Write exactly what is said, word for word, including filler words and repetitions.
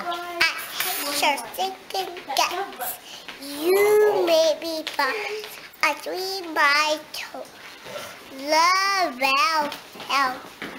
I shall second guess. You may be but a dream by to love well help.